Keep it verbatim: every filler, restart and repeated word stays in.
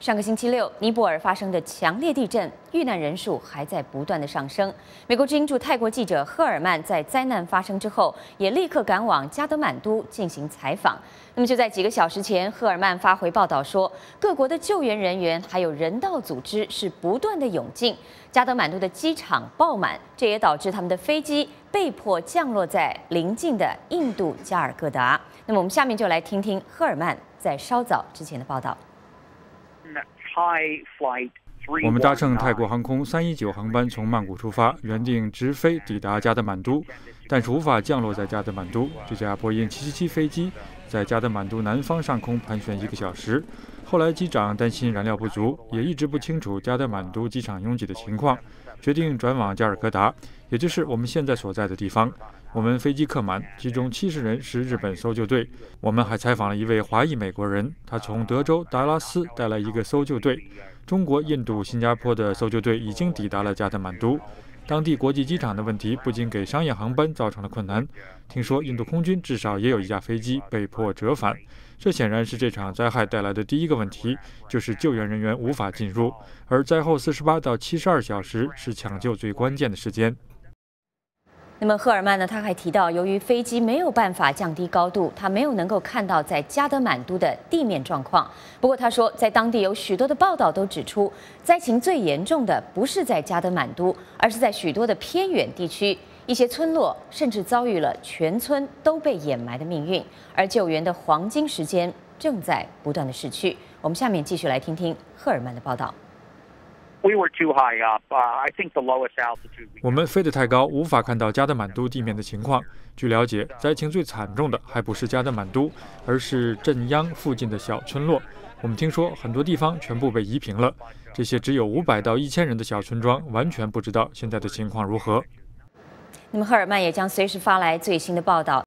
上个星期六，尼泊尔发生的强烈地震，遇难人数还在不断的上升。美国之音驻泰国记者赫尔曼在灾难发生之后，也立刻赶往加德满都进行采访。那么就在几个小时前，赫尔曼发回报道说，各国的救援人员还有人道组织是不断的涌进，加德满都的机场爆满，这也导致他们的飞机被迫降落在邻近的印度加尔各答。那么我们下面就来听听赫尔曼在稍早之前的报道。 我们搭乘泰国航空三一九航班从曼谷出发，原定直飞抵达加德满都，但是无法降落在加德满都。这架波音七七七飞机在加德满都南方上空盘旋一个小时。后来机长担心燃料不足，也一直不清楚加德满都机场拥挤的情况，决定转往加尔各答，也就是我们现在所在的地方。 我们飞机客满，其中七十人是日本搜救队。我们还采访了一位华裔美国人，他从德州达拉斯带来一个搜救队。中国、印度、新加坡的搜救队已经抵达了加德满都。当地国际机场的问题不仅给商业航班造成了困难，听说印度空军至少也有一架飞机被迫折返。这显然是这场灾害带来的第一个问题，就是救援人员无法进入，而灾后四十八到七十二小时是抢救最关键的时间。 那么赫尔曼呢？他还提到，由于飞机没有办法降低高度，他没有能够看到在加德满都的地面状况。不过他说，在当地有许多的报道都指出，灾情最严重的不是在加德满都，而是在许多的偏远地区，一些村落甚至遭遇了全村都被掩埋的命运，而救援的黄金时间正在不断的逝去。我们下面继续来听听赫尔曼的报道。 我们飞得太高，无法看到加德满都地面的情况。据了解，灾情最惨重的还不是加德满都，而是镇央附近的小村落。我们听说很多地方全部被夷平了，这些只有五百到一千人的小村庄，完全不知道现在的情况如何。 那么赫尔曼也将随时发来最新的报道。